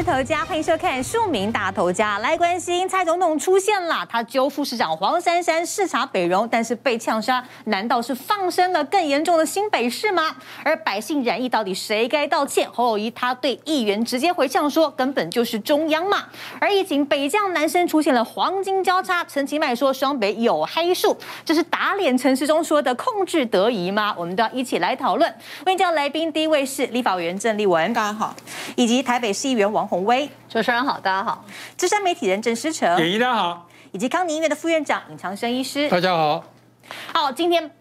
头家，欢迎收看《庶民大头家》。来关心蔡总统出现了，他揪副市长黄珊珊视察北荣，但是被呛杀，难道是放生了更严重的新北市吗？而百姓染疫，到底谁该道歉？侯友宜他对议员直接回呛说，根本就是中央嘛。而疫情北降南升，出现了黄金交叉，陈其迈说双北有黑数，这是打脸陈时中说的控制得宜吗？我们都要一起来讨论。欢迎叫来宾，第一位是立法委员郑丽文，大家好，以及台北市议员王宏威， 主持人好，大家好； 资深媒体人郑思成， 大家好； 以及康宁医院的副院长尹长生医师， 大家好。 好，今天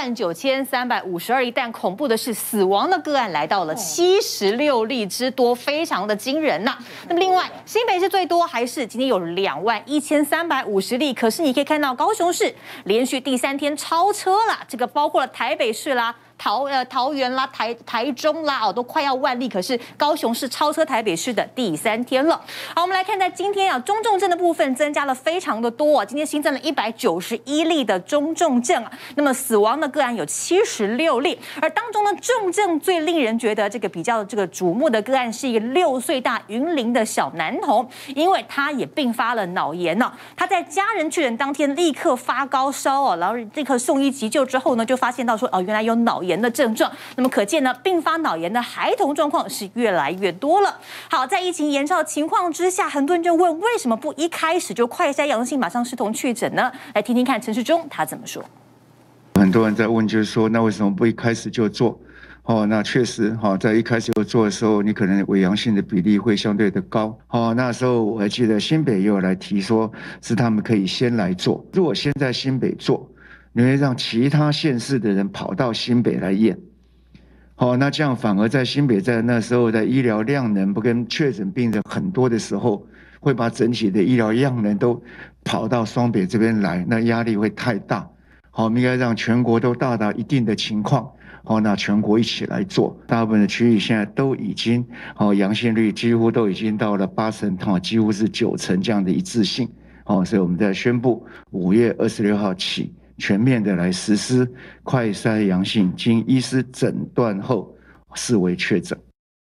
89352例，但恐怖的是死亡的个案来到了76例之多，非常的惊人呐。那么另外，新北市最多还是今天有21350例，可是你可以看到高雄市连续第3天超车了，这个包括了台北市啦。桃园啦、台中啦，都快要万例，可是高雄市超车台北市的第3天了。好，我们来看在今天中重症的部分增加了非常的多今天新增了191例的中重症那么死亡的个案有76例，而当中的重症最令人觉得比较瞩目的个案是一个6岁大云林的小男童，因为他也并发了脑炎他在家人确诊当天立刻发高烧然后立刻送医急救之后呢，就发现到说原来有脑炎的症状，那么可见呢，并发脑炎的孩童状况是越来越多了。好，在疫情延烧的情况之下，很多人就问，为什么不一开始就快筛阳性，马上视同确诊呢？来听听看陈时中他怎么说。 很多人在问，就是说，那为什么不一开始就做？那确实在一开始就做的时候，你可能伪阳性的比例会相对的高。那时候我还记得新北也有来提说，是他们可以先来做。如果先在新北做，你会让其他县市的人跑到新北来验，那这样反而在新北在那时候的医疗量能不跟确诊病人很多的时候，会把整体的医疗量能都跑到双北这边来，那压力会太大。我们应该让全国都达一定的情况，那全国一起来做。大部分的区域现在都已经阳性率几乎都已经到了80%，几乎是90%这样的一致性。所以我们在宣布5月26号起，全面的来实施快筛阳性经医师诊断后视为确诊。